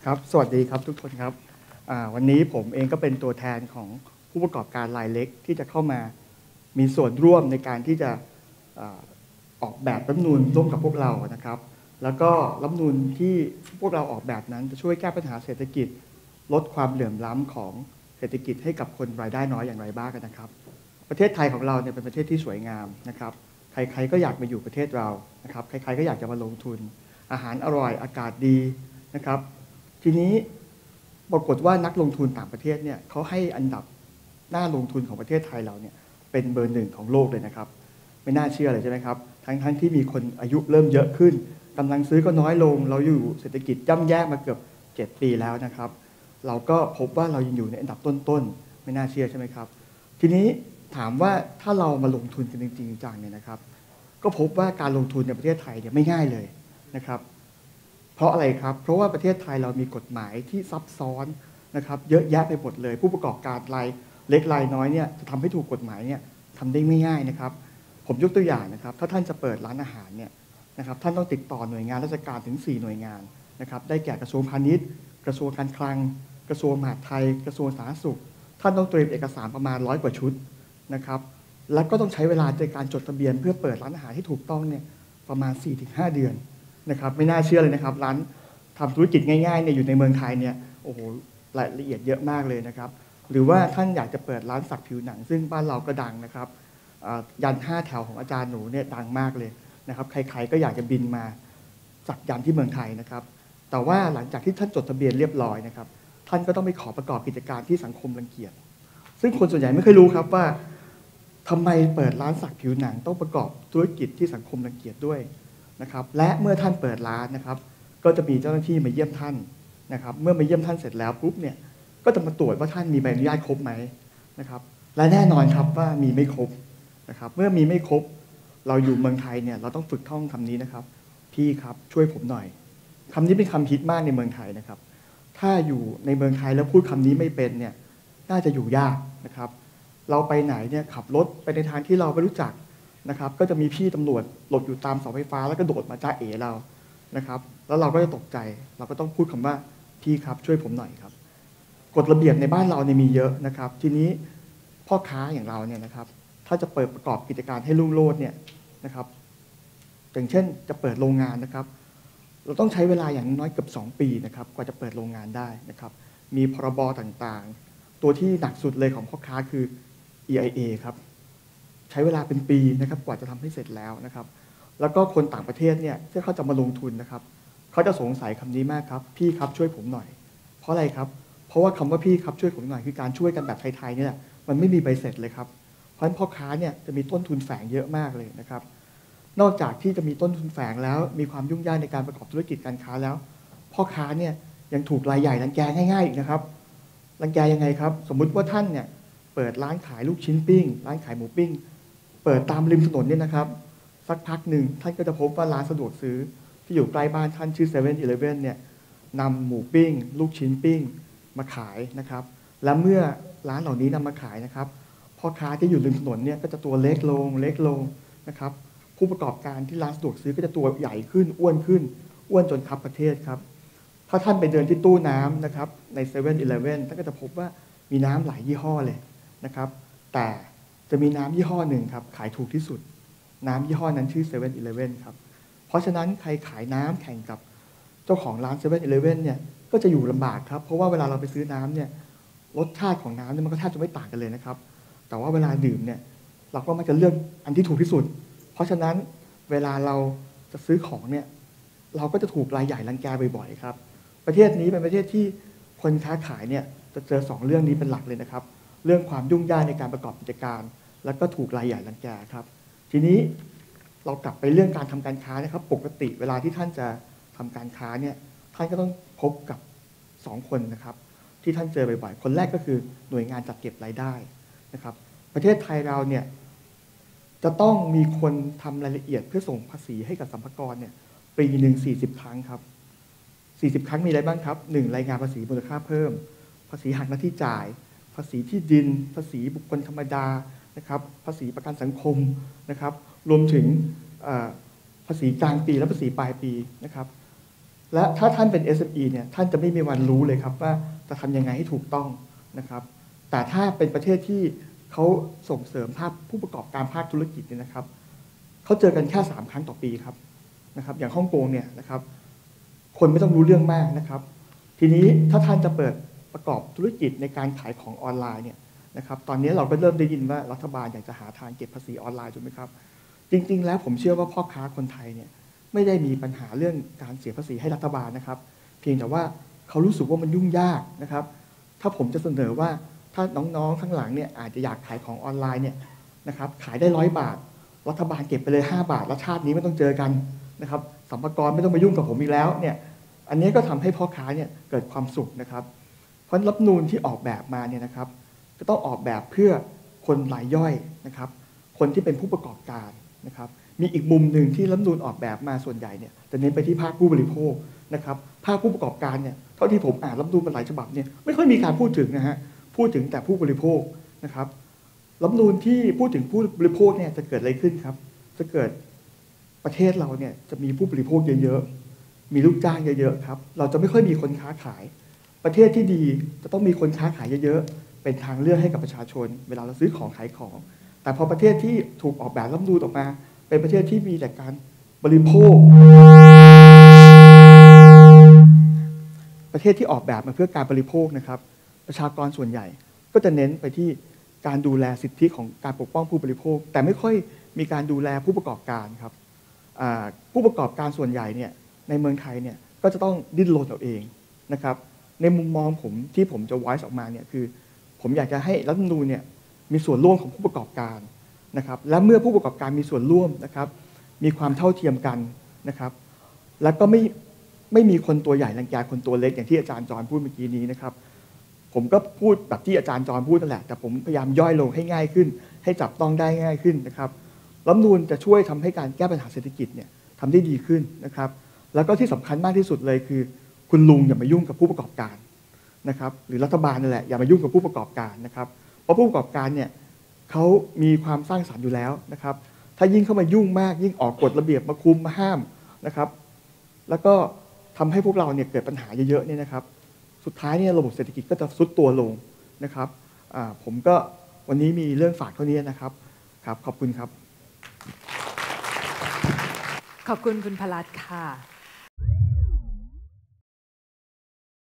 ครับสวัสดีครับทุกคนครับวันนี้ผมเองก็เป็นตัวแทนของผู้ประกอบการรายเล็กที่จะเข้ามามีส่วนร่วมในการที่จะออกแบบรัฐธรรมนูญร่วมกับพวกเรานะครับแล้วก็รัฐธรรมนูญที่พวกเราออกแบบนั้นจะช่วยแก้ปัญหาเศรษฐกิจลดความเหลื่อมล้ำของเศรษฐกิจให้กับคนรายได้น้อยอย่างไรบ้างกันนะครับประเทศไทยของเราเนี่ยเป็นประเทศที่สวยงามนะครับใครๆก็อยากมาอยู่ประเทศเรานะครับใครๆก็อยากจะมาลงทุนอาหารอร่อยอากาศดีนะครับทีนี้ปรากฏว่านักลงทุนต่างประเทศเนี่ยเขาให้อันดับน่าลงทุนของประเทศไทยเราเนี่ยเป็นเบอร์หนึ่งของโลกเลยนะครับไม่น่าเชื่อเลยใช่ไหมครับทั้งที่มีคนอายุเริ่มเยอะขึ้นกำลังซื้อก็น้อยลงเราอยู่เศรษฐกิจย่ำแย่มาเกือบ7 ปีแล้วนะครับเราก็พบว่าเรายังอยู่ในอันดับต้นๆไม่น่าเชื่อใช่ไหมครับทีนี้ถามว่าถ้าเรามาลงทุนกันจริงๆจังเนี่ยนะครับก็พบว่าการลงทุนในประเทศไทยเนี่ยไม่ง่ายเลยนะครับเพราะอะไรครับเพราะว่าประเทศไทยเรามีกฎหมายที่ซับซ้อนนะครับเยอะแยะไปหมดเลยผู้ประกอบการรายเล็กรายน้อยเนี่ยจะทำให้ถูกกฎหมายเนี่ยทำได้ไม่ง่ายนะครับผมยกตัวอย่างนะครับถ้าท่านจะเปิดร้านอาหารเนี่ยนะครับท่านต้องติดต่อหน่วยงานราชการถึง4 หน่วยงานนะครับได้แก่กระทรวงพาณิชย์กระทรวงการคลังกระทรวงมหาดไทยกระทรวงสาธารณสุขท่านต้องเตรียมเอกสารประมาณ100 กว่าชุดนะครับแล้วก็ต้องใช้เวลาในการจดทะเบียนเพื่อเปิดร้านอาหารให้ถูกต้องเนี่ยประมาณ 4-5 เดือนนะครับไม่น่าเชื่อเลยนะครับร้านทำธุรกิจง่ายๆเนี่ยอยู่ในเมืองไทยเนี่ยโอ้โหรายละเอียดเยอะมากเลยนะครับหรือว่าท่านอยากจะเปิดร้านสักผิวหนังซึ่งบ้านเราก็ดังนะครับยัน5 แถวของอาจารย์หนูเนี่ยดังมากเลยนะครับใครๆก็อยากจะบินมาสักยันที่เมืองไทยนะครับแต่ว่าหลังจากที่ท่านจดทะเบียนเรียบร้อยนะครับท่านก็ต้องไปขอประกอบกิจการที่สังคมรังเกียจซึ่งคนส่วนใหญ่ไม่เคยรู้ครับว่าทำไมเปิดร้านสักผิวหนังต้องประกอบธุรกิจที่สังคมรังเกียจด้วยนะครับและเมื่อท่านเปิดร้านนะครับก็จะมีเจ้าหน้าที่มาเยี่ยมท่านนะครับเมื่อมาเยี่ยมท่านเสร็จแล้วปุ๊บเนี่ยก็จะมาตรวจว่าท่านมีใบอนุญาตครบไหมนะครับและแน่นอนครับว่ามีไม่ครบนะครับเมื่อมีไม่ครบเราอยู่เมืองไทยเนี่ยเราต้องฝึกท่องคำนี้นะครับพี่ครับช่วยผมหน่อยคำนี้เป็นคำฮิตมากในเมืองไทยนะครับถ้าอยู่ในเมืองไทยแล้วพูดคำนี้ไม่เป็นเนี่ยน่าจะอยู่ยากนะครับเราไปไหนเนี่ยขับรถไปในทางที่เราไม่รู้จักนะครับก็จะมีพี่ตำรวจหลบอยู่ตามเสาไฟฟ้าแล้วก็โดดมาจ้าเอ๋เรานะครับแล้วเราก็จะตกใจเราก็ต้องพูดคำว่าพี่ครับช่วยผมหน่อยครับกฎระเบียบในบ้านเราเนี่ยมีเยอะนะครับทีนี้พ่อค้าอย่างเราเนี่ยนะครับถ้าจะเปิดประกอบกิจการให้รุ่งโรจน์เนี่ยนะครับอย่างเช่นจะเปิดโรงงานนะครับเราต้องใช้เวลาอย่างน้อยเกือบ2 ปีนะครับกว่าจะเปิดโรงงานได้นะครับมีพรบต่างๆตัวที่หนักสุดเลยของพ่อค้าคือ EIA ครับใช้เวลาเป็นปีนะครับกว่าจะทำให้เสร็จแล้วนะครับแล้วก็คนต่างประเทศเนี่ยที่เขาจะมาลงทุนนะครับเขาจะสงสัยคำนี้มากครับพี่ครับช่วยผมหน่อยเพราะอะไรครับเพราะว่าคำว่าพี่ครับช่วยผมหน่อยคือการช่วยกันแบบไทยๆเนี่ยมันไม่มีใบเสร็จเลยครับเพราะฉะนั้นพ่อค้าเนี่ยจะมีต้นทุนแฝงเยอะมากเลยนะครับนอกจากที่จะมีต้นทุนแฝงแล้วมีความยุ่งยากในการประกอบธุรกิจการค้าแล้วพ่อค้าเนี่ยยังถูกรายใหญ่รังแกง่ายๆอีกนะครับรังแกยังไงครับสมมุติว่าท่านเนี่ยเปิดร้านขายลูกชิ้นปิ้งร้านขายหมูปิ้งเปิดตามริมถนนเนี่ยนะครับสักพักหนึ่งท่านก็จะพบว่าร้านสะดวกซื้อที่อยู่ใกล้บ้านท่านชื่อ7-Elevenเนี่ยนำหมูปิ้งลูกชิ้นปิ้งมาขายนะครับและเมื่อร้านเหล่านี้นำมาขายนะครับพ่อค้าที่อยู่ริมถนนเนี่ยก็จะตัวเล็กลงนะครับผู้ประกอบการที่ร้านสะดวกซื้อก็จะตัวใหญ่ขึ้นอ้วนจนคับประเทศครับถ้าท่านไปเดินที่ตู้น้ำนะครับใน7-Elevenท่านก็จะพบว่ามีน้ำหลายยี่ห้อเลยนะครับแต่จะมีน้ำยี่ห้อหนึ่งครับขายถูกที่สุดน้ำยี่ห้อนั้นชื่อ7-Elevenครับเพราะฉะนั้นใครขายน้ำแข่งกับเจ้าของร้าน7-Elevenเนี่ยก็จะอยู่ลำบากครับเพราะว่าเวลาเราไปซื้อน้ำเนี่ยรสชาติของน้ำเนี่ยมันก็แทบจะไม่ต่างกันเลยนะครับแต่ว่าเวลาดื่มเนี่ยเราก็มักจะเลือกอันที่ถูกที่สุดเพราะฉะนั้นเวลาเราจะซื้อของเนี่ยเราก็จะถูกรายใหญ่รังแกบ่อยๆครับประเทศนี้เป็นประเทศที่คนค้าขายเนี่ยจะเจอ2 เรื่องนี้เป็นหลักเลยนะครับเรื่องความยุ่งยากในการประกอบกิจการแล้วก็ถูกรายใหญ่รังแกครับทีนี้เรากลับไปเรื่องการทำการค้านะครับปกติเวลาที่ท่านจะทำการค้าเนี่ยท่านก็ต้องพบกับ2 คนนะครับที่ท่านเจอบ่อยๆคนแรกก็คือหน่วยงานจัดเก็บรายได้นะครับประเทศไทยเราเนี่ยจะต้องมีคนทำรายละเอียดเพื่อส่งภาษีให้กับสรรพากรเนี่ยปีหนึ่ง40 ครั้งครับ40 ครั้งมีอะไรบ้างครับ1รายงานภาษีมูลค่าเพิ่มภาษีหักหน้าที่จ่ายภาษีที่ดินภาษีบุคคลธรรมดานะครับภาษีประกันสังคมนะครับรวมถึงภาษีกลางปีและภาษีปลายปีนะครับและถ้าท่านเป็น SME เนี่ยท่านจะไม่มีวันรู้เลยครับว่าจะทำยังไงให้ถูกต้องนะครับแต่ถ้าเป็นประเทศที่เขาส่งเสริมภาคผู้ประกอบการภาคธุรกิจเนี่ยนะครับเขาเจอกันแค่3 ครั้งต่อปีครับนะครับอย่างฮ่องกงเนี่ยนะครับคนไม่ต้องรู้เรื่องมากนะครับทีนี้ถ้าท่านจะเปิดประกอบธุรกิจในการขายของออนไลน์เนี่ยนะครับตอนนี้เราก็เริ่มได้ยินว่ารัฐบาลอยากจะหาทางเก็บภาษีออนไลน์ถูกไหมครับจริงๆแล้วผมเชื่อว่าพ่อค้าคนไทยเนี่ยไม่ได้มีปัญหาเรื่องการเสียภาษีให้รัฐบาลนะครับเพียงแต่ว่าเขารู้สึกว่ามันยุ่งยากนะครับถ้าผมจะเสนอว่าถ้าน้องๆข้างหลังเนี่ยอาจจะอยากขายของออนไลน์เนี่ยนะครับขายได้100 บาทรัฐบาลเก็บไปเลย5 บาทแล้วชาตินี้ไม่ต้องเจอกันนะครับสรรพากรไม่ต้องมายุ่งกับผมอีกแล้วเนี่ยอันนี้ก็ทำให้พ่อค้าเนี่ยเกิดความสุขนะครับเพราะรัฐธรรมนูญที่ออกแบบมาเนี่ยนะครับจะต้องออกแบบเพื่อคนรายย่อยนะครับคนที่เป็นผู้ประกอบการนะครับมีอีกมุมหนึ่งที่รัฐธรรมนูญออกแบบมาส่วนใหญ่เนี่ยจะเน้นไปที่ภาคผู้บริโภคนะครับภาคผู้ประกอบการเนี่ยเท่าที่ผมอ่านรัฐธรรมนูญมาหลายฉบับเนี่ยไม่ค่อยมีการพูดถึงนะฮะพูดถึงแต่ผู้บริโภคนะครับรัฐธรรมนูญที่พูดถึงผู้บริโภคเนี่ยจะเกิดอะไรขึ้นครับจะเกิดประเทศเราเนี่ยจะมีผู้บริโภคเยอะๆมีลูกจ้างเยอะๆครับเราจะไม่ค่อยมีคนค้าขายประเทศที่ดีจะต้องมีคนค้าขายเยอะๆเป็นทางเลือกให้กับประชาชนเวลาเราซื้อของขายของแต่พอประเทศที่ถูกออกแบบรัฐธรรมนูญออกมาเป็นประเทศที่มีแต่การบริโภคประเทศที่ออกแบบมาเพื่อการบริโภคนะครับประชากรส่วนใหญ่ก็จะเน้นไปที่การดูแลสิทธิของการปกป้องผู้บริโภคแต่ไม่ค่อยมีการดูแลผู้ประกอบการครับผู้ประกอบการส่วนใหญ่เนี่ยในเมืองไทยเนี่ยก็จะต้องดิ้นรนเอาเองนะครับในมุมมองผมที่ผมจะ voice ออกมาเนี่ยคือผมอยากจะให้รัฐธรรมนูญเนี่ยมีส่วนร่วมของผู้ประกอบการนะครับและเมื่อผู้ประกอบการมีส่วนร่วมนะครับมีความเท่าเทียมกันนะครับแล้วก็ไม่มีคนตัวใหญ่รังแกคนตัวเล็กอย่างที่อาจารย์จรพูดเมื่อกี้นี้นะครับผมก็พูดแบบที่อาจารย์จรพูดนั่นแหละแต่ผมพยายามย่อยลงให้ง่ายขึ้นให้จับต้องได้ง่ายขึ้นนะครับรัฐธรรมนูญจะช่วยทำให้การแก้ปัญหาเศรษฐกิจเนี่ยทำได้ดีขึ้นนะครับแล้วก็ที่สำคัญมากที่สุดเลยคือคุณลุงอย่ามายุ่งกับผู้ประกอบการนะครับหรือรัฐบาลนั่นแหละอย่ามายุ่งกับผู้ประกอบการนะครับเพราะผู้ประกอบการเนี่ยเขามีความสร้างสรรค์อยู่แล้วนะครับถ้ายิ่งเข้ามายุ่งมากยิ่งออกกฎระเบียบมาคุมมาห้ามนะครับแล้วก็ทำให้พวกเราเนี่ยเกิดปัญหาเยอะๆเนี่ยนะครับสุดท้ายเนี่ยระบบเศรษฐกิจก็จะทรุดตัวลงนะครับผมก็วันนี้มีเรื่องฝากเท่านี้นะครับครับขอบคุณครับขอบคุณคุณพลัดค่ะ